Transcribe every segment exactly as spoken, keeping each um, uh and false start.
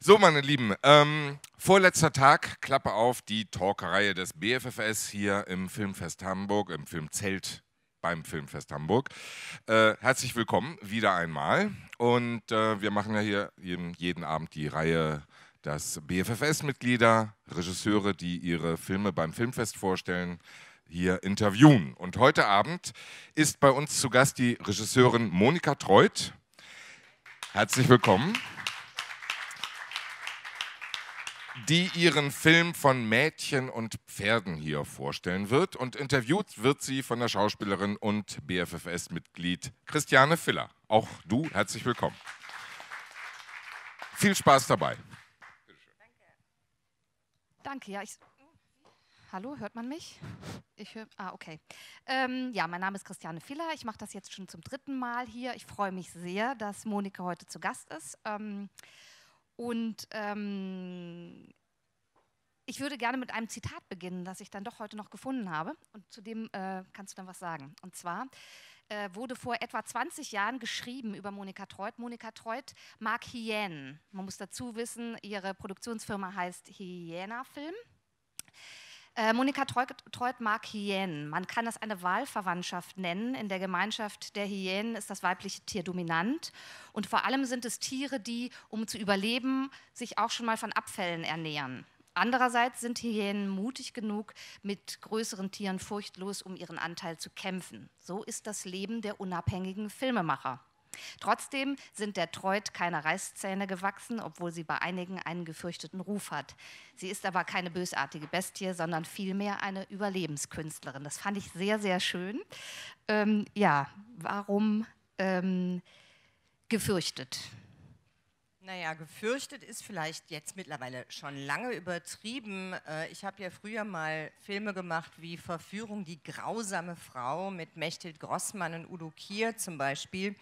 So, meine Lieben, ähm, vorletzter Tag, Klappe auf, die Talkreihe des B F F S hier im Filmfest Hamburg, im Filmzelt beim Filmfest Hamburg. Äh, herzlich willkommen wieder einmal und äh, wir machen ja hier jeden, jeden Abend die Reihe, dass B F F S-Mitglieder, Regisseure, die ihre Filme beim Filmfest vorstellen, hier interviewen. Und heute Abend ist bei uns zu Gast die Regisseurin Monika Treuth. Herzlich willkommen. Die ihren Film von Mädchen und Pferden hier vorstellen wird. Und interviewt wird sie von der Schauspielerin und B F F S-Mitglied Christiane Filler. Auch du, herzlich willkommen. Viel Spaß dabei. Danke. Danke, ja, ich... Hallo, hört man mich? Ich höre... Ah, okay. Ähm, ja, mein Name ist Christiane Filler. Ich mache das jetzt schon zum dritten Mal hier. Ich freue mich sehr, dass Monika heute zu Gast ist. Ähm, Und ähm, ich würde gerne mit einem Zitat beginnen, das ich dann doch heute noch gefunden habe. Und zu dem äh, kannst du dann was sagen. Und zwar äh, wurde vor etwa zwanzig Jahren geschrieben über Monika Treuth. Monika Treuth mag Hyänen. Man muss dazu wissen, ihre Produktionsfirma heißt Hyäna Film. Äh, Monika Treuth mag Hyänen. Man kann das eine Wahlverwandtschaft nennen. In der Gemeinschaft der Hyänen ist das weibliche Tier dominant. Und vor allem sind es Tiere, die, um zu überleben, sich auch schon mal von Abfällen ernähren. Andererseits sind Hyänen mutig genug, mit größeren Tieren furchtlos um ihren Anteil zu kämpfen. So ist das Leben der unabhängigen Filmemacher. Trotzdem sind der Treuth keine Reißzähne gewachsen, obwohl sie bei einigen einen gefürchteten Ruf hat. Sie ist aber keine bösartige Bestie, sondern vielmehr eine Überlebenskünstlerin. Das fand ich sehr, sehr schön. Ähm, ja, warum ähm, gefürchtet? Naja, gefürchtet ist vielleicht jetzt mittlerweile schon lange übertrieben. Ich habe ja früher mal Filme gemacht wie Verführung, die grausame Frau mit Mechthild Grossmann und Udo Kier zum Beispiel.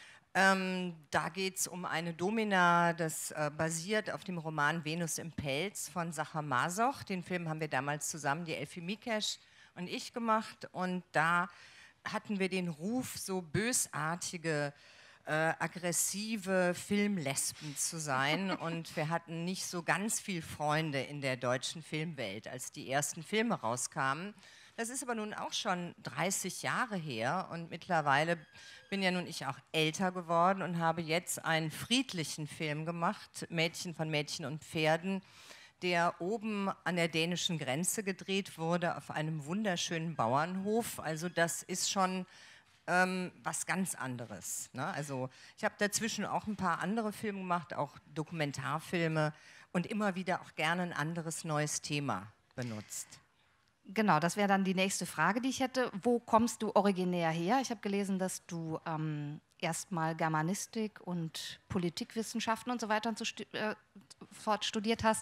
Ähm, da geht es um eine Domina, das äh, basiert auf dem Roman Venus im Pelz von Sachar Masoch. Den Film haben wir damals zusammen, die Elfie Mikesch und ich, gemacht. Und da hatten wir den Ruf, so bösartige, äh, aggressive Filmlesben zu sein. Und wir hatten nicht so ganz viel Freunde in der deutschen Filmwelt, als die ersten Filme rauskamen. Das ist aber nun auch schon dreißig Jahre her und mittlerweile bin ja nun ich auch älter geworden und habe jetzt einen friedlichen Film gemacht, Mädchen von Mädchen und Pferden, der oben an der dänischen Grenze gedreht wurde, auf einem wunderschönen Bauernhof. Also das ist schon ähm, was ganz anderes, ne? Also ich habe dazwischen auch ein paar andere Filme gemacht, auch Dokumentarfilme und immer wieder auch gerne ein anderes neues Thema benutzt. Genau, das wäre dann die nächste Frage, die ich hätte. Wo kommst du originär her? Ich habe gelesen, dass du ähm, erstmal Germanistik und Politikwissenschaften und so weiter und so stu äh, fort studiert hast.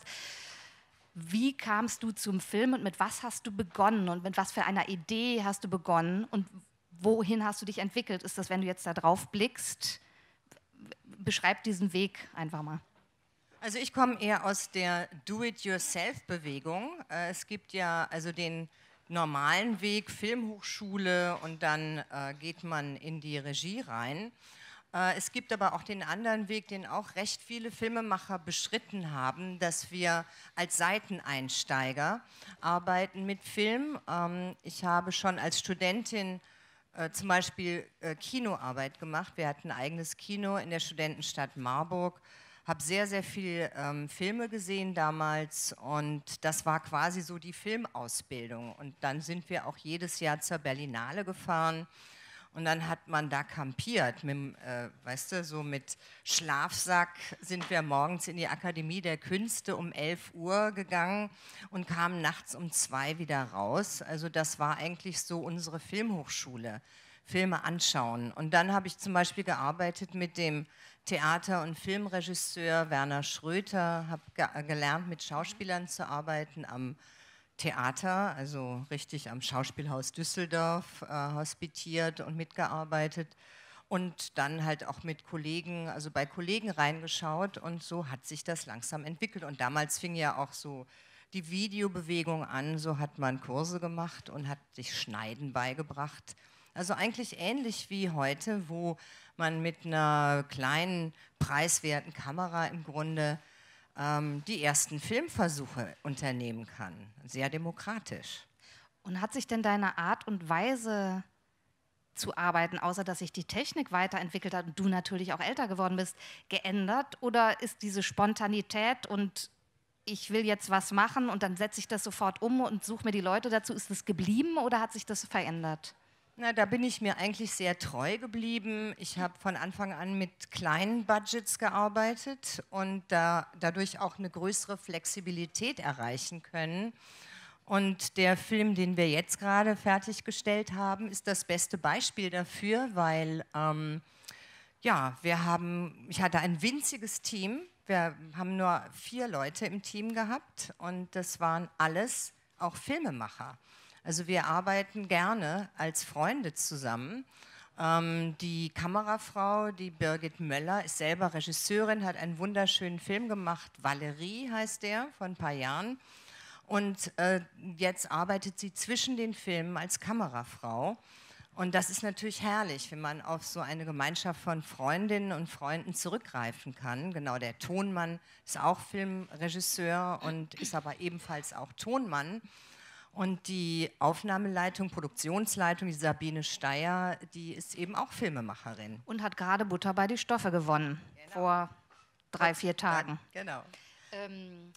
Wie kamst du zum Film und mit was hast du begonnen und mit was für einer Idee hast du begonnen und wohin hast du dich entwickelt? Ist das, wenn du jetzt da drauf blickst, beschreib diesen Weg einfach mal. Also ich komme eher aus der Do-it-yourself-Bewegung. Es gibt ja also den normalen Weg, Filmhochschule und dann äh, geht man in die Regie rein. Äh, es gibt aber auch den anderen Weg, den auch recht viele Filmemacher beschritten haben, dass wir als Seiteneinsteiger arbeiten mit Film. Ähm, ich habe schon als Studentin äh, zum Beispiel äh, Kinoarbeit gemacht. Wir hatten ein eigenes Kino in der Studentenstadt Marburg. Habe sehr, sehr viele ähm, Filme gesehen damals und das war quasi so die Filmausbildung. Und dann sind wir auch jedes Jahr zur Berlinale gefahren und dann hat man da kampiert. Mit, äh, weißt du, so mit Schlafsack sind wir morgens in die Akademie der Künste um elf Uhr gegangen und kamen nachts um zwei wieder raus. Also das war eigentlich so unsere Filmhochschule. Filme anschauen. Und dann habe ich zum Beispiel gearbeitet mit dem Theater- und Filmregisseur Werner Schröter, habe ge gelernt, mit Schauspielern zu arbeiten am Theater, also richtig am Schauspielhaus Düsseldorf äh, hospitiert und mitgearbeitet und dann halt auch mit Kollegen, also bei Kollegen reingeschaut und so hat sich das langsam entwickelt. Und damals fing ja auch so die Videobewegung an, so hat man Kurse gemacht und hat sich Schneiden beigebracht. Also eigentlich ähnlich wie heute, wo man mit einer kleinen, preiswerten Kamera im Grunde ähm, die ersten Filmversuche unternehmen kann. Sehr demokratisch. Und hat sich denn deine Art und Weise zu arbeiten, außer dass sich die Technik weiterentwickelt hat und du natürlich auch älter geworden bist, geändert? Oder ist diese Spontanität und ich will jetzt was machen und dann setze ich das sofort um und suche mir die Leute dazu, ist das geblieben oder hat sich das verändert? Na, da bin ich mir eigentlich sehr treu geblieben. Ich habe von Anfang an mit kleinen Budgets gearbeitet und da, dadurch auch eine größere Flexibilität erreichen können. Und der Film, den wir jetzt gerade fertiggestellt haben, ist das beste Beispiel dafür, weil ähm, ja, wir haben, ich hatte ein winziges Team. Wir haben nur vier Leute im Team gehabt und das waren alles auch Filmemacher. Also wir arbeiten gerne als Freunde zusammen. Ähm, die Kamerafrau, die Birgit Möller, ist selber Regisseurin, hat einen wunderschönen Film gemacht, Valerie heißt der, vor ein paar Jahren. Und äh, jetzt arbeitet sie zwischen den Filmen als Kamerafrau. Und das ist natürlich herrlich, wenn man auf so eine Gemeinschaft von Freundinnen und Freunden zurückgreifen kann. Genau, der Tonmann ist auch Filmregisseur und ist aber ebenfalls auch Tonmann. Und die Aufnahmeleitung, Produktionsleitung, die Sabine Steyer, die ist eben auch Filmemacherin. Und hat gerade Butter bei die Stoffe gewonnen, genau. Vor drei, vier Tagen. Ja, genau. Ähm,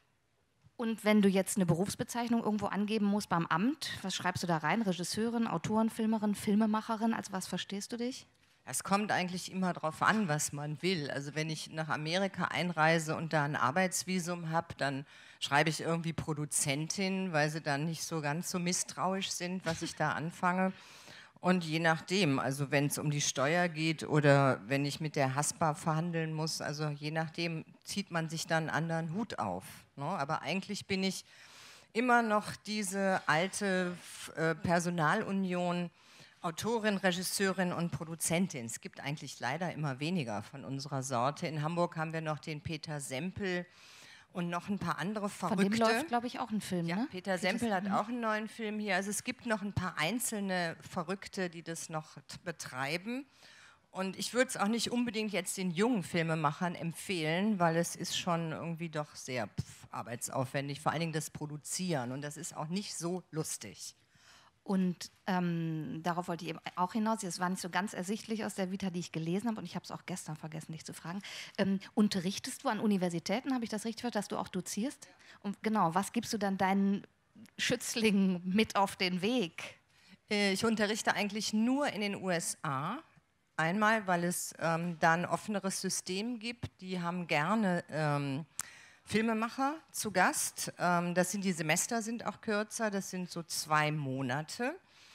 und wenn du jetzt eine Berufsbezeichnung irgendwo angeben musst beim Amt, was schreibst du da rein? Regisseurin, Autorin, Filmerin, Filmemacherin, als was verstehst du dich? Es kommt eigentlich immer darauf an, was man will. Also wenn ich nach Amerika einreise und da ein Arbeitsvisum habe, dann schreibe ich irgendwie Produzentin, weil sie dann nicht so ganz so misstrauisch sind, was ich da anfange. Und je nachdem, also wenn es um die Steuer geht oder wenn ich mit der Haspa verhandeln muss, also je nachdem zieht man sich dann einen anderen Hut auf. Ne? Aber eigentlich bin ich immer noch diese alte äh, Personalunion, Autorin, Regisseurin und Produzentin. Es gibt eigentlich leider immer weniger von unserer Sorte. In Hamburg haben wir noch den Peter Sempel und noch ein paar andere Verrückte. Von dem läuft, glaube ich, auch ein Film, ja, ne? Peter Sempel hat auch einen neuen Film hier. Also es gibt noch ein paar einzelne Verrückte, die das noch betreiben. Und ich würde es auch nicht unbedingt jetzt den jungen Filmemachern empfehlen, weil es ist schon irgendwie doch sehr pff, arbeitsaufwendig, vor allen Dingen das Produzieren. Und das ist auch nicht so lustig. Und ähm, darauf wollte ich eben auch hinaus, das war nicht so ganz ersichtlich aus der Vita, die ich gelesen habe, und ich habe es auch gestern vergessen, dich zu fragen. Ähm, unterrichtest du an Universitäten, habe ich das richtig verstanden, dass du auch dozierst? Ja. Und genau, was gibst du dann deinen Schützlingen mit auf den Weg? Ich unterrichte eigentlich nur in den U S A. Einmal, weil es ähm, da ein offeneres System gibt, die haben gerne ähm, Filmemacher zu Gast. Ähm, das sind die Semester sind auch kürzer, das sind so zwei Monate.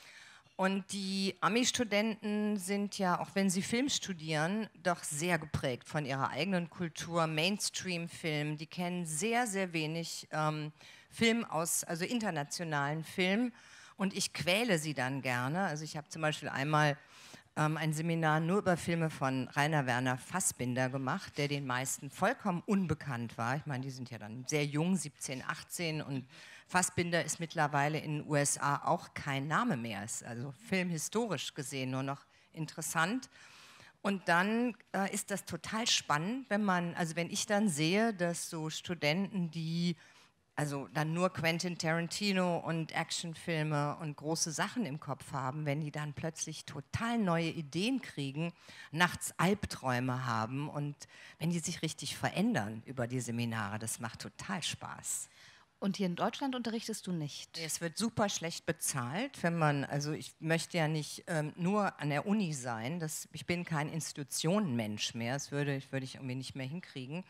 Und die Ami-Studenten sind ja, auch wenn sie Film studieren, doch sehr geprägt von ihrer eigenen Kultur, Mainstream-Film. Die kennen sehr, sehr wenig ähm, Film aus, also internationalen Film. Und ich quäle sie dann gerne. Also ich habe zum Beispiel einmal ähm, ein Seminar nur über Filme von Rainer Werner Fassbinder gemacht, der den meisten vollkommen unbekannt war. Ich meine, die sind ja dann sehr jung, siebzehn, achtzehn, und Fassbinder ist mittlerweile in den U S A auch kein Name mehr. Ist also filmhistorisch gesehen nur noch interessant. Und dann äh, ist das total spannend, wenn man, also wenn ich dann sehe, dass so Studenten, die also dann nur Quentin Tarantino und Actionfilme und große Sachen im Kopf haben, wenn die dann plötzlich total neue Ideen kriegen, nachts Albträume haben und wenn die sich richtig verändern über die Seminare, das macht total Spaß. Und hier in Deutschland unterrichtest du nicht? Es wird super schlecht bezahlt, wenn man, also ich möchte ja nicht ähm, nur an der Uni sein, das, ich bin kein Institutionenmensch mehr, das würde, würde ich irgendwie nicht mehr hinkriegen.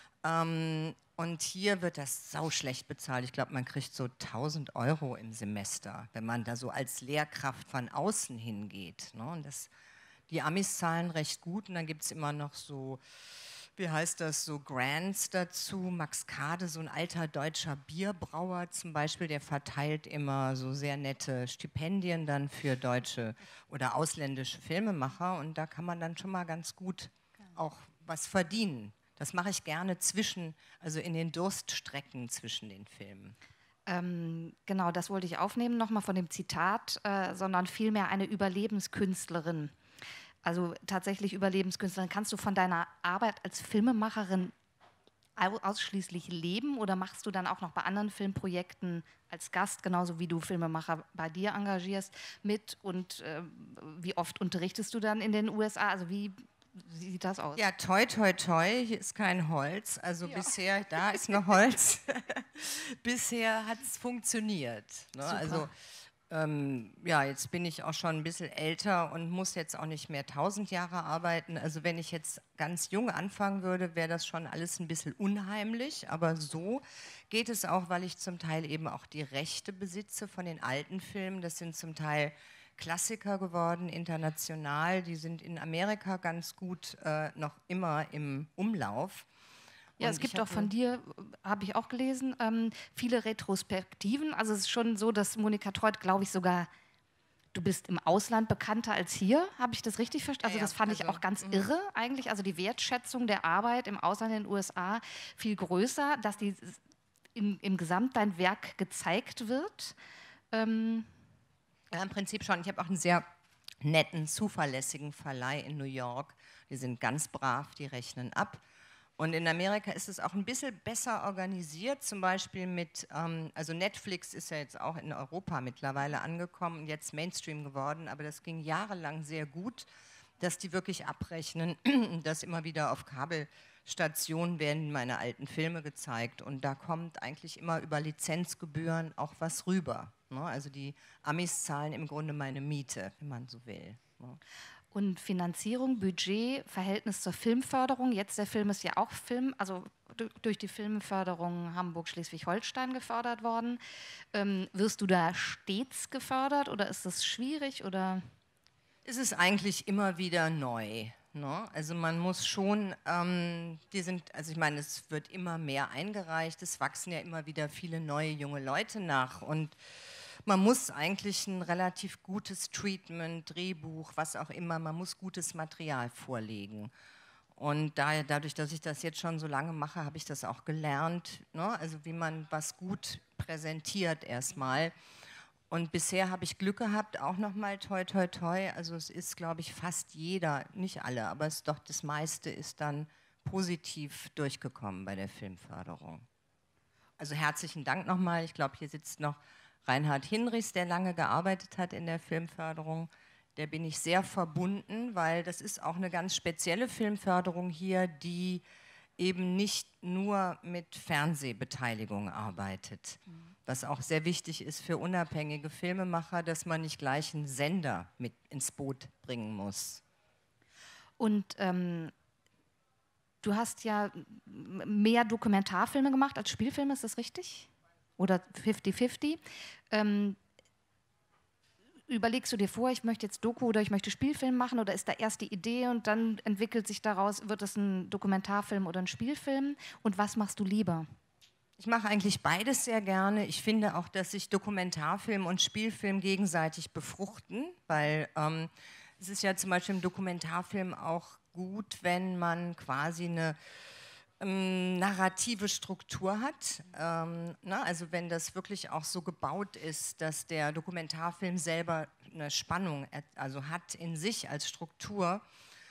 Ähm, und hier wird das sau schlecht bezahlt. Ich glaube, man kriegt so tausend Euro im Semester, wenn man da so als Lehrkraft von außen hingeht. Ne? Und das, die Amis zahlen recht gut und dann gibt es immer noch so, wie heißt das, so Grants dazu. Max Kade, so ein alter deutscher Bierbrauer zum Beispiel, der verteilt immer so sehr nette Stipendien dann für deutsche oder ausländische Filmemacher und da kann man dann schon mal ganz gut auch was verdienen. Das mache ich gerne zwischen, also in den Durststrecken zwischen den Filmen. Ähm, genau, das wollte ich aufnehmen, nochmal von dem Zitat, äh, sondern vielmehr eine Überlebenskünstlerin. Also tatsächlich Überlebenskünstlerin. Kannst du von deiner Arbeit als Filmemacherin ausschließlich leben oder machst du dann auch noch bei anderen Filmprojekten als Gast, genauso wie du Filmemacher bei dir engagierst, mit? Und äh, wie oft unterrichtest du dann in den U S A? Also wie sieht das aus? Ja, toi, toi, toi, hier ist kein Holz. Also ja. bisher, da ist noch Holz. Bisher hat es funktioniert. Ne? Also ähm, ja, jetzt bin ich auch schon ein bisschen älter und muss jetzt auch nicht mehr tausend Jahre arbeiten. Also wenn ich jetzt ganz jung anfangen würde, wäre das schon alles ein bisschen unheimlich. Aber so geht es auch, weil ich zum Teil eben auch die Rechte besitze von den alten Filmen. Das sind zum Teil Klassiker geworden, international. Die sind in Amerika ganz gut äh, noch immer im Umlauf. Ja, und es gibt auch von dir, habe ich auch gelesen, ähm, viele Retrospektiven. Also es ist schon so, dass Monika Treut, glaube ich, sogar, du bist im Ausland bekannter als hier. Habe ich das richtig verstanden? Also ja, das fand also, ich auch ganz mh. irre eigentlich. Also die Wertschätzung der Arbeit im Ausland in den U S A viel größer, dass die im, im Gesamt dein Werk gezeigt wird. Ähm, Ja, im Prinzip schon. Ich habe auch einen sehr netten, zuverlässigen Verleih in New York. Die sind ganz brav, die rechnen ab. Und in Amerika ist es auch ein bisschen besser organisiert, zum Beispiel mit, ähm, also Netflix ist ja jetzt auch in Europa mittlerweile angekommen und jetzt Mainstream geworden, aber das ging jahrelang sehr gut, dass die wirklich abrechnen, dass immer wieder auf Kabelstationen werden meine alten Filme gezeigt und da kommt eigentlich immer über Lizenzgebühren auch was rüber. Ne? Also die Amis zahlen im Grunde meine Miete, wenn man so will. Ne? Und Finanzierung, Budget, Verhältnis zur Filmförderung. Jetzt der Film ist ja auch Film, also durch die Filmförderung Hamburg-Schleswig-Holstein gefördert worden. Ähm, wirst du da stets gefördert oder ist das schwierig? Oder? Es ist eigentlich immer wieder neu. Ne? Also man muss schon, ähm, die sind, also ich meine, es wird immer mehr eingereicht, es wachsen ja immer wieder viele neue junge Leute nach und man muss eigentlich ein relativ gutes Treatment, Drehbuch, was auch immer, man muss gutes Material vorlegen. Und da, dadurch, dass ich das jetzt schon so lange mache, habe ich das auch gelernt, ne? Also wie man was gut präsentiert erstmal. Und bisher habe ich Glück gehabt, auch nochmal toi, toi, toi. Also es ist, glaube ich, fast jeder, nicht alle, aber es doch das meiste ist dann positiv durchgekommen bei der Filmförderung. Also herzlichen Dank nochmal. Ich glaube, hier sitzt noch Reinhard Hinrichs, der lange gearbeitet hat in der Filmförderung, der bin ich sehr verbunden, weil das ist auch eine ganz spezielle Filmförderung hier, die eben nicht nur mit Fernsehbeteiligung arbeitet, mhm. was auch sehr wichtig ist für unabhängige Filmemacher, dass man nicht gleich einen Sender mit ins Boot bringen muss. Und ähm, du hast ja mehr Dokumentarfilme gemacht als Spielfilme, ist das richtig? Oder fifty fifty. Ähm, überlegst du dir vor, ich möchte jetzt Doku oder ich möchte Spielfilm machen oder ist da erst die Idee und dann entwickelt sich daraus, wird es ein Dokumentarfilm oder ein Spielfilm? Und was machst du lieber? Ich mache eigentlich beides sehr gerne. Ich finde auch, dass sich Dokumentarfilm und Spielfilm gegenseitig befruchten, weil ähm, es ist ja zum Beispiel im Dokumentarfilm auch gut, wenn man quasi eine Ähm, narrative Struktur hat, ähm, na, also wenn das wirklich auch so gebaut ist, dass der Dokumentarfilm selber eine Spannung also hat in sich als Struktur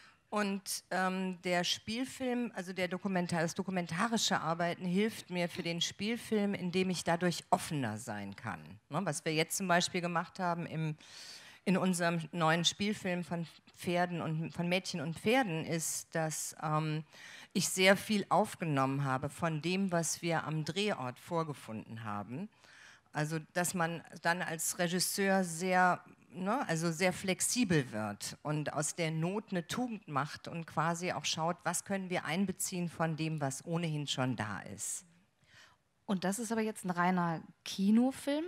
und ähm, der Spielfilm, also der Dokumentar, das dokumentarische Arbeiten hilft mir für den Spielfilm, indem ich dadurch offener sein kann. Ne, was wir jetzt zum Beispiel gemacht haben im, in unserem neuen Spielfilm von Pferden und von Mädchen und Pferden ist, dass ähm, ich sehr viel aufgenommen habe von dem, was wir am Drehort vorgefunden haben. Also, dass man dann als Regisseur sehr, ne, also sehr flexibel wird und aus der Not eine Tugend macht und quasi auch schaut, was können wir einbeziehen von dem, was ohnehin schon da ist. Und das ist aber jetzt ein reiner Kinofilm?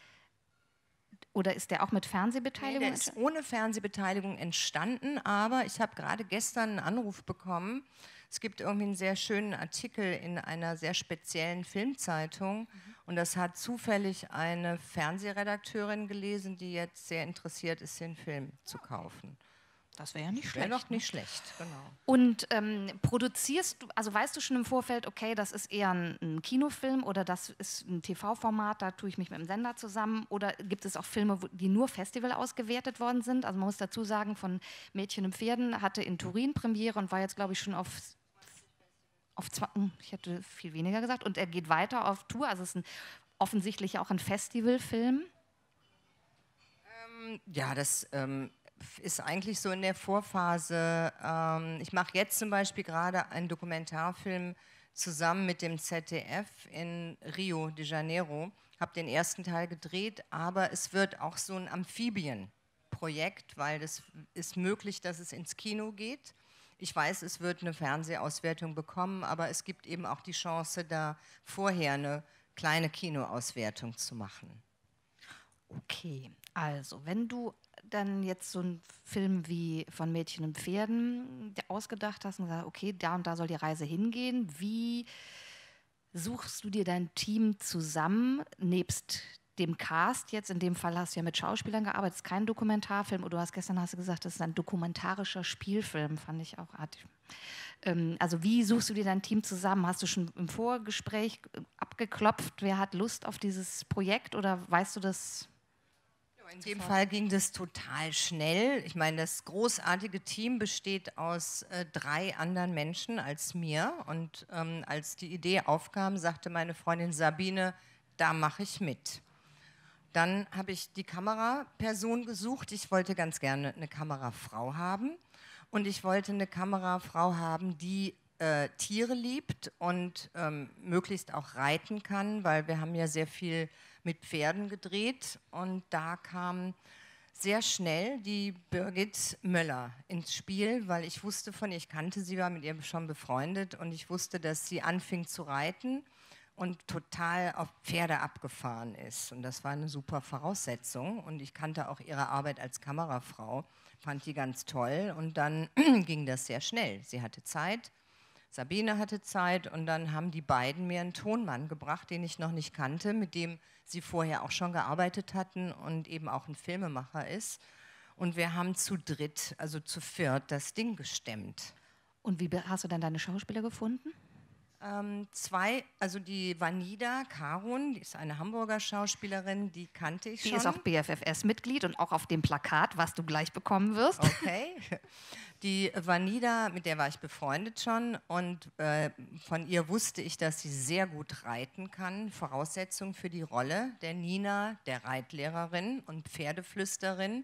Oder ist der auch mit Fernsehbeteiligung? Nee, der ist ohne Fernsehbeteiligung entstanden, aber ich habe gerade gestern einen Anruf bekommen. Es gibt irgendwie einen sehr schönen Artikel in einer sehr speziellen Filmzeitung mhm. und das hat zufällig eine Fernsehredakteurin gelesen, die jetzt sehr interessiert ist, den Film zu kaufen. Das wäre ja nicht wäre schlecht. Wäre doch nicht ne? schlecht, genau. Und ähm, produzierst du, also weißt du schon im Vorfeld, okay, das ist eher ein, ein Kinofilm oder das ist ein T V-Format, da tue ich mich mit dem Sender zusammen, oder gibt es auch Filme, die nur Festival ausgewertet worden sind? Also man muss dazu sagen, von Mädchen und Pferden hatte in Turin Premiere und war jetzt, glaube ich, schon auf auf zwei, ich hätte viel weniger gesagt. Und er geht weiter auf Tour, also es ist ein, offensichtlich auch ein Festivalfilm. Ähm, ja, das ähm, ist eigentlich so in der Vorphase. Ähm, ich mache jetzt zum Beispiel gerade einen Dokumentarfilm zusammen mit dem Z D F in Rio de Janeiro. Habe den ersten Teil gedreht, aber es wird auch so ein Amphibienprojekt, weil das ist möglich, dass es ins Kino geht. Ich weiß, es wird eine Fernsehauswertung bekommen, aber es gibt eben auch die Chance, da vorher eine kleine Kinoauswertung zu machen. Okay, also wenn du dann jetzt so einen Film wie von Mädchen und Pferden ausgedacht hast und gesagt, okay, da und da soll die Reise hingehen, wie suchst du dir dein Team zusammen, nebst dem Cast jetzt, in dem Fall hast du ja mit Schauspielern gearbeitet, es ist kein Dokumentarfilm, oder du hast gestern hast du gesagt, das ist ein dokumentarischer Spielfilm, fand ich auch artig. Ähm, also wie suchst du dir dein Team zusammen? Hast du schon im Vorgespräch abgeklopft, wer hat Lust auf dieses Projekt, oder weißt du das? In dem Fall ging das total schnell. Ich meine, das großartige Team besteht aus äh, drei anderen Menschen als mir. Und ähm, als die Idee aufkam, sagte meine Freundin Sabine, da mache ich mit. Dann habe ich die Kameraperson gesucht. Ich wollte ganz gerne eine Kamerafrau haben. Und ich wollte eine Kamerafrau haben, die äh, Tiere liebt und ähm, möglichst auch reiten kann, weil wir haben ja sehr viel mit Pferden gedreht, und da kam sehr schnell die Birgit Möller ins Spiel, weil ich wusste von ihr, ich kannte sie, war mit ihr schon befreundet, und ich wusste, dass sie anfing zu reiten und total auf Pferde abgefahren ist, und das war eine super Voraussetzung, und ich kannte auch ihre Arbeit als Kamerafrau, fand die ganz toll, und dann ging das sehr schnell. Sie hatte Zeit, Sabine hatte Zeit, und dann haben die beiden mir einen Tonmann gebracht, den ich noch nicht kannte, mit dem sie vorher auch schon gearbeitet hatten und eben auch ein Filmemacher ist. Und wir haben zu dritt, also zu viert, das Ding gestemmt. Und wie hast du dann deine Schauspieler gefunden? Ähm, zwei, also die Vanida Karun, die ist eine Hamburger Schauspielerin, die kannte ich die schon. Die ist auch B F F S-Mitglied und auch auf dem Plakat, was du gleich bekommen wirst. Okay. Die Vanida, mit der war ich befreundet schon, und äh, von ihr wusste ich, dass sie sehr gut reiten kann. Voraussetzung für die Rolle der Nina, der Reitlehrerin und Pferdeflüsterin.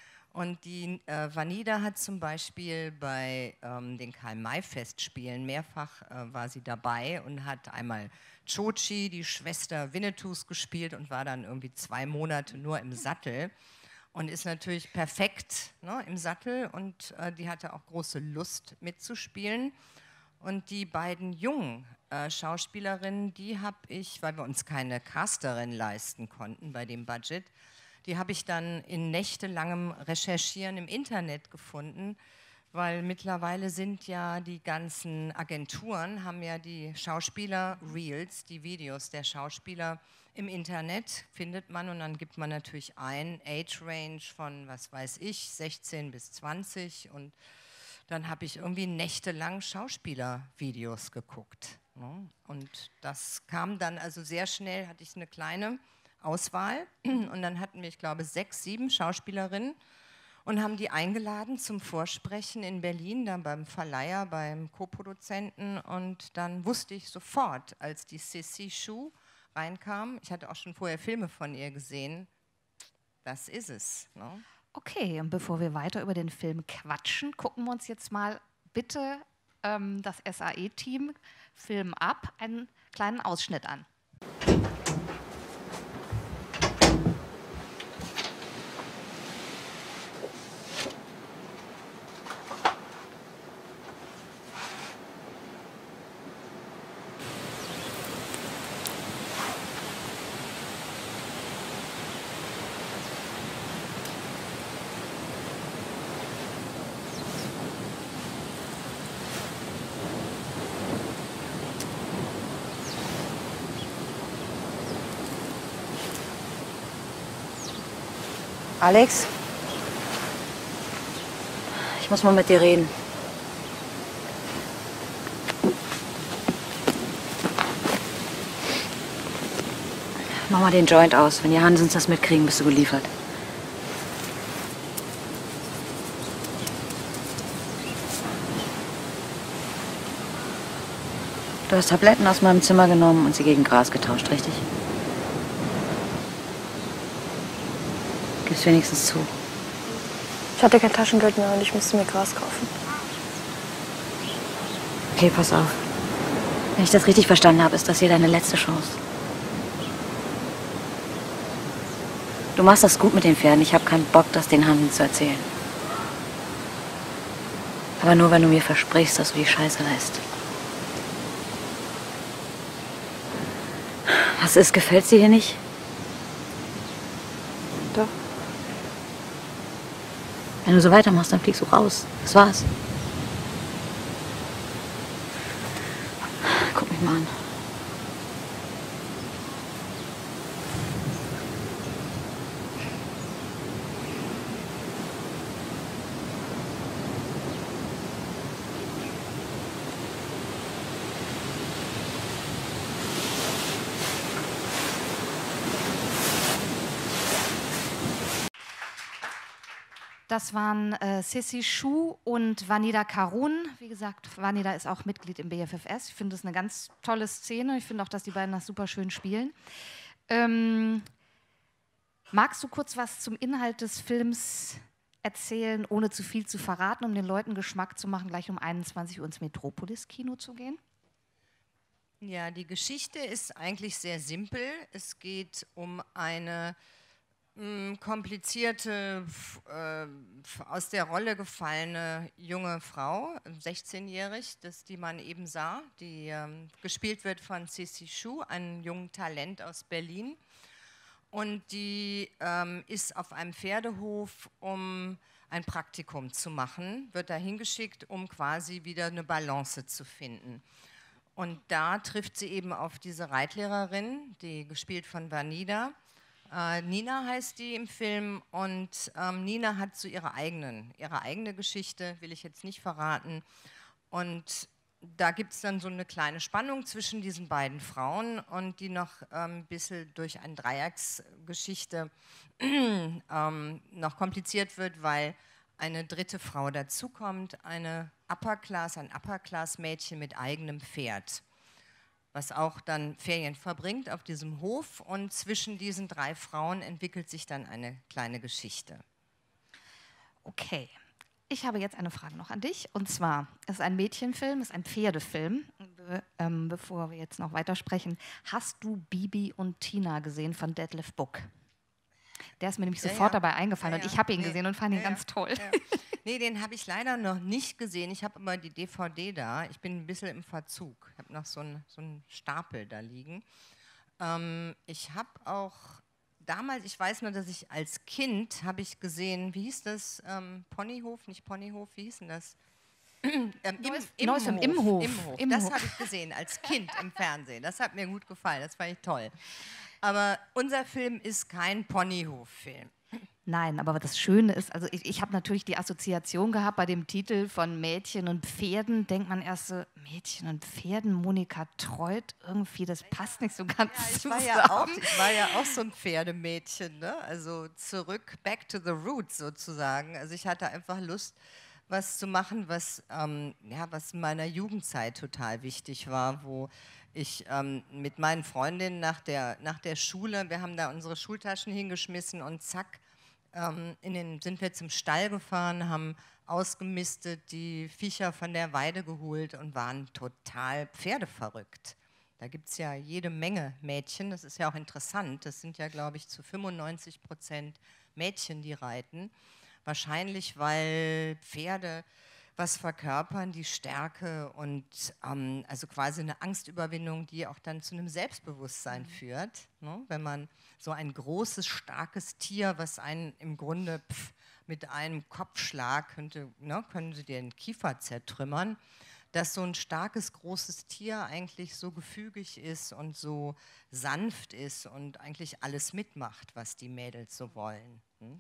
Und die äh, Vanida hat zum Beispiel bei ähm, den Karl-May-Festspielen mehrfach äh, war sie dabei und hat einmal Chochi, die Schwester Winnetous, gespielt und war dann irgendwie zwei Monate nur im Sattel. Und ist natürlich perfekt, ne, im Sattel, und äh, die hatte auch große Lust mitzuspielen. Und die beiden jungen äh, Schauspielerinnen, die habe ich, weil wir uns keine Casterin leisten konnten bei dem Budget, die habe ich dann in nächtelangem Recherchieren im Internet gefunden, weil mittlerweile sind ja die ganzen Agenturen, haben ja die Schauspieler-Reels, die Videos der Schauspieler im Internet, findet man, und dann gibt man natürlich ein Age-Range von, was weiß ich, sechzehn bis zwanzig, und dann habe ich irgendwie nächtelang Schauspieler-Videos geguckt. Ne? Und das kam dann also sehr schnell, hatte ich eine kleine Auswahl, und dann hatten wir, ich glaube, sechs, sieben Schauspielerinnen und haben die eingeladen zum Vorsprechen in Berlin, dann beim Verleiher, beim Co-Produzenten, und dann wusste ich sofort, als die Sissy Shu reinkam, ich hatte auch schon vorher Filme von ihr gesehen, das ist es. Ne? Okay, und bevor wir weiter über den Film quatschen, gucken wir uns jetzt mal bitte ähm, das S A E-Team Film ab, einen kleinen Ausschnitt an. Alex, ich muss mal mit dir reden. Mach mal den Joint aus. Wenn die Hansens das mitkriegen, bist du geliefert. Du hast Tabletten aus meinem Zimmer genommen und sie gegen Gras getauscht, richtig? Gib's wenigstens zu. Ich hatte kein Taschengeld mehr und ich musste mir Gras kaufen. Okay, pass auf. Wenn ich das richtig verstanden habe, ist das hier deine letzte Chance. Du machst das gut mit den Pferden. Ich habe keinen Bock, das den Hansen zu erzählen. Aber nur, wenn du mir versprichst, dass du die Scheiße lässt. Was ist? Gefällt's dir hier nicht? Doch. Wenn du so weitermachst, dann fliegst du raus. Das war's. Guck mich mal an. Das waren äh, Sissy Schuh und Vanida Karun. Wie gesagt, Vanida ist auch Mitglied im B F F S. Ich finde das eine ganz tolle Szene. Ich finde auch, dass die beiden das super schön spielen. Ähm, magst du kurz was zum Inhalt des Films erzählen, ohne zu viel zu verraten, um den Leuten Geschmack zu machen, gleich um einundzwanzig Uhr ins Metropolis-Kino zu gehen? Ja, die Geschichte ist eigentlich sehr simpel. Es geht um eine komplizierte, äh, aus der Rolle gefallene junge Frau, sechzehnjährig, das, die man eben sah, die ähm, gespielt wird von Sissy Schuh, einem jungen Talent aus Berlin. Und die ähm, ist auf einem Pferdehof, um ein Praktikum zu machen, wird da hingeschickt, um quasi wieder eine Balance zu finden. Und da trifft sie eben auf diese Reitlehrerin, die gespielt von Vanida. Äh, Nina heißt die im Film und ähm, Nina hat so ihre, eigenen, ihre eigene Geschichte, will ich jetzt nicht verraten. Und da gibt es dann so eine kleine Spannung zwischen diesen beiden Frauen und die noch ein ähm, bisschen durch eine Dreiecksgeschichte ähm, noch kompliziert wird, weil eine dritte Frau dazukommt, eine Upper Class, ein Upper Class Mädchen mit eigenem Pferd, was auch dann Ferien verbringt auf diesem Hof, und zwischen diesen drei Frauen entwickelt sich dann eine kleine Geschichte. Okay, ich habe jetzt eine Frage noch an dich, und zwar, es ist ein Mädchenfilm, es ist ein Pferdefilm. Be ähm, bevor wir jetzt noch weitersprechen, hast du Bibi und Tina gesehen von Detlef Book? Der ist mir nämlich ja, sofort ja. dabei eingefallen ja, ja. und ich habe ihn nee. gesehen und fand ja, ihn ganz ja. toll. Ja. Nee, den habe ich leider noch nicht gesehen. Ich habe immer die D V D da. Ich bin ein bisschen im Verzug. Ich habe noch so einen so einen Stapel da liegen. Ähm, ich habe auch damals, ich weiß nur, dass ich als Kind habe ich gesehen, wie hieß das? Ähm, Ponyhof, nicht Ponyhof, wie hieß denn das? ähm, Neues, im, Neues im, im Imhof. Imhof. Imhof. Das habe ich gesehen als Kind im Fernsehen. Das hat mir gut gefallen, das fand ich toll. Aber unser Film ist kein Ponyhof-Film. Nein, aber das Schöne ist, also ich, ich habe natürlich die Assoziation gehabt bei dem Titel von Mädchen und Pferden, denkt man erst so, Mädchen und Pferden, Monika Treut, irgendwie, das passt nicht so ganz Ja, ich, zusammen. war ja auch, ich war ja auch so ein Pferdemädchen, ne? Also zurück, back to the roots sozusagen. Also ich hatte einfach Lust, was zu machen, was, ähm, ja, was in meiner Jugendzeit total wichtig war, wo ich ähm, mit meinen Freundinnen nach der, nach der Schule, wir haben da unsere Schultaschen hingeschmissen und zack, ähm, in den, sind wir zum Stall gefahren, haben ausgemistet, die Viecher von der Weide geholt und waren total pferdeverrückt. Da gibt es ja jede Menge Mädchen, das ist ja auch interessant, das sind ja, glaube ich, zu fünfundneunzig Prozent Mädchen, die reiten. Wahrscheinlich, weil Pferde was verkörpern, die Stärke und ähm, also quasi eine Angstüberwindung, die auch dann zu einem Selbstbewusstsein mhm. führt. Ne? Wenn man so ein großes, starkes Tier, was einen im Grunde pff, mit einem Kopfschlag könnte, ne, können sie den Kiefer zertrümmern, dass so ein starkes, großes Tier eigentlich so gefügig ist und so sanft ist und eigentlich alles mitmacht, was die Mädels so wollen. Hm?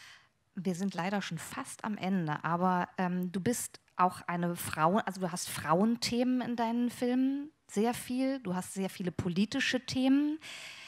Wir sind leider schon fast am Ende, aber ähm, du bist auch eine Frau, also du hast Frauenthemen in deinen Filmen, sehr viel. Du hast sehr viele politische Themen,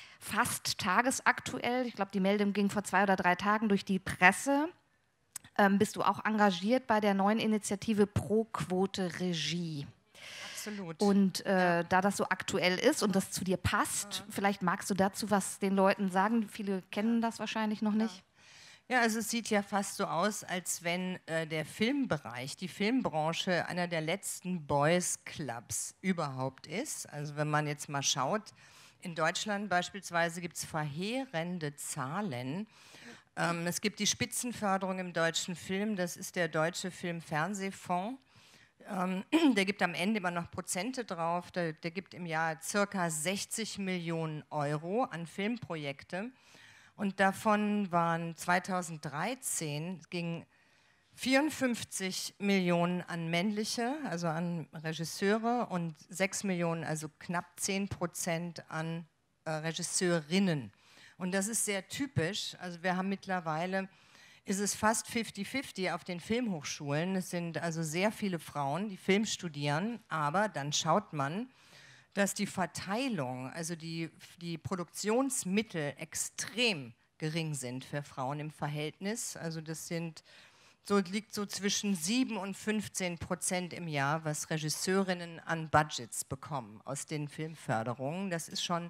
fast tagesaktuell. Ich glaube, die Meldung ging vor zwei oder drei Tagen durch die Presse. Ähm, bist du auch engagiert bei der neuen Initiative Pro Quote Regie? absolut. Und äh, ja. da das so aktuell ist und das zu dir passt, mhm. vielleicht magst du dazu was den Leuten sagen. Viele kennen das wahrscheinlich noch nicht. Ja, also es sieht ja fast so aus, als wenn äh, der Filmbereich, die Filmbranche einer der letzten Boys Clubs überhaupt ist. Also wenn man jetzt mal schaut, in Deutschland beispielsweise gibt es verheerende Zahlen. Ähm, es gibt die Spitzenförderung im deutschen Film, das ist der Deutsche Film-Fernsehfonds. Ähm, der gibt am Ende immer noch Prozente drauf, der, der gibt im Jahr circa sechzig Millionen Euro an Filmprojekte. Und davon waren zweitausenddreizehn gingen vierundfünfzig Millionen an männliche, also an Regisseure und sechs Millionen, also knapp zehn Prozent an äh, Regisseurinnen. Und das ist sehr typisch. Also wir haben mittlerweile, ist es fast fifty fifty auf den Filmhochschulen. Es sind also sehr viele Frauen, die Film studieren, aber dann schaut man, dass die Verteilung, also die, die Produktionsmittel extrem gering sind für Frauen im Verhältnis. Also das sind, so liegt so zwischen sieben und fünfzehn Prozent im Jahr, was Regisseurinnen an Budgets bekommen aus den Filmförderungen. Das ist schon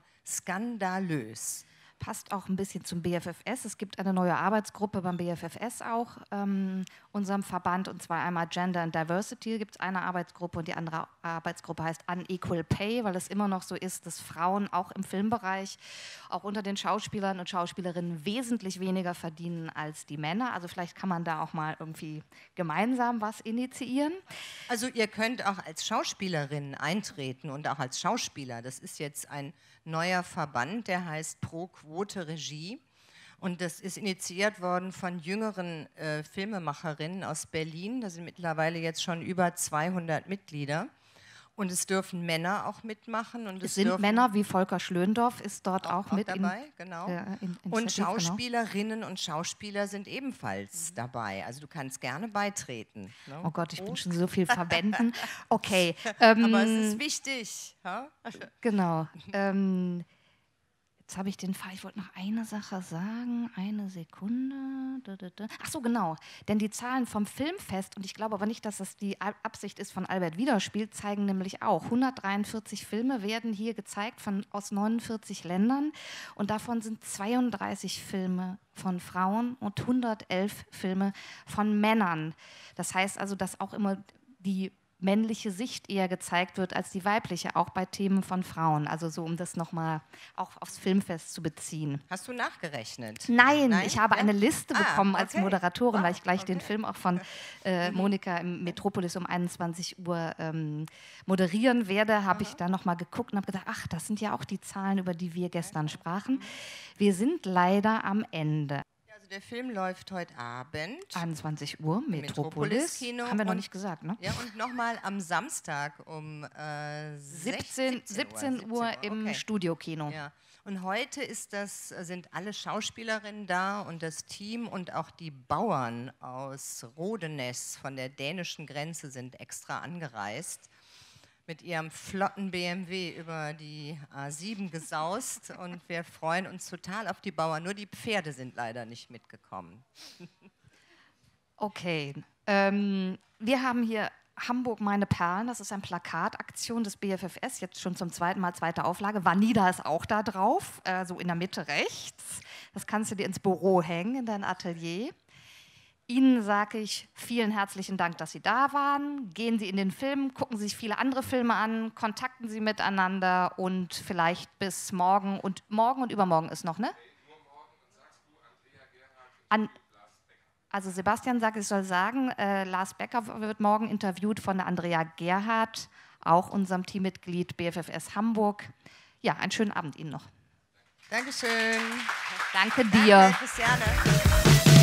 skandalös. Passt auch ein bisschen zum B F F S. Es gibt eine neue Arbeitsgruppe beim B F F S auch, ähm, unserem Verband, und zwar einmal Gender and Diversity gibt es eine Arbeitsgruppe und die andere Arbeitsgruppe heißt Unequal Pay, weil es immer noch so ist, dass Frauen auch im Filmbereich, auch unter den Schauspielern und Schauspielerinnen wesentlich weniger verdienen als die Männer. Also vielleicht kann man da auch mal irgendwie gemeinsam was initiieren. Also ihr könnt auch als Schauspielerin eintreten und auch als Schauspieler. Das ist jetzt ein neuer Verband, der heißt Pro Quote Regie. Und das ist initiiert worden von jüngeren äh, Filmemacherinnen aus Berlin. Da sind mittlerweile jetzt schon über zweihundert Mitglieder. Und es dürfen Männer auch mitmachen. Und es, es sind dürfen Männer wie Volker Schlöndorff ist dort auch, auch, mit auch dabei, in, genau. Äh, in, in und Stativ, Schauspielerinnen genau. und Schauspieler sind ebenfalls mhm. dabei. Also du kannst gerne beitreten. Ne? Oh Gott, ich oh. bin schon so viel Verbänden. Okay. Ähm, Aber es ist wichtig. Ha? Genau. Ähm, Jetzt habe ich den Fall, ich wollte noch eine Sache sagen, eine Sekunde. Ach so, genau, denn die Zahlen vom Filmfest, und ich glaube aber nicht, dass das die Absicht ist von Albert Wiederspiel, zeigen nämlich auch, hundertdreiundvierzig Filme werden hier gezeigt von, aus neunundvierzig Ländern und davon sind zweiunddreißig Filme von Frauen und hundertelf Filme von Männern. Das heißt also, dass auch immer die männliche Sicht eher gezeigt wird als die weibliche, auch bei Themen von Frauen. Also so, um das nochmal auch aufs Filmfest zu beziehen. Hast du nachgerechnet? Nein, Nein? ich habe ja? eine Liste ah, bekommen okay. als Moderatorin, wow, weil ich gleich okay. den Film auch von äh, Monika im Metropolis um einundzwanzig Uhr ähm, moderieren werde, habe ich da nochmal geguckt und habe gedacht, ach, das sind ja auch die Zahlen, über die wir gestern sprachen. Wir sind leider am Ende. Der Film läuft heute Abend. einundzwanzig Uhr, Metropolis. Metropolis Haben wir noch nicht gesagt, ne? Ja, und nochmal am Samstag um äh, siebzehn, siebzehn Uhr im okay. Studiokino. Ja. Und heute ist das, sind alle Schauspielerinnen da und das Team und auch die Bauern aus Rodeness von der dänischen Grenze sind extra angereist. Mit ihrem flotten B M W über die A sieben gesaust und wir freuen uns total auf die Bauern. Nur die Pferde sind leider nicht mitgekommen. Okay, ähm, wir haben hier Hamburg meine Perlen, das ist eine Plakataktion des B F F S, jetzt schon zum zweiten Mal, zweite Auflage. Vanida ist auch da drauf, äh, so in der Mitte rechts. Das kannst du dir ins Büro hängen, in dein Atelier. Ihnen sage ich vielen herzlichen Dank, dass Sie da waren. Gehen Sie in den Film, gucken Sie sich viele andere Filme an, kontakten Sie miteinander und vielleicht bis morgen. Und morgen und übermorgen ist noch, ne? Nur morgen und sagst du Andrea Gerhardt An, Lars Becker. Also Sebastian sagt, ich soll sagen, äh, Lars Becker wird morgen interviewt von der Andrea Gerhardt, auch unserem Teammitglied B F F S Hamburg. Ja, einen schönen Abend Ihnen noch. Dankeschön. Danke dir. Danke, Christiane.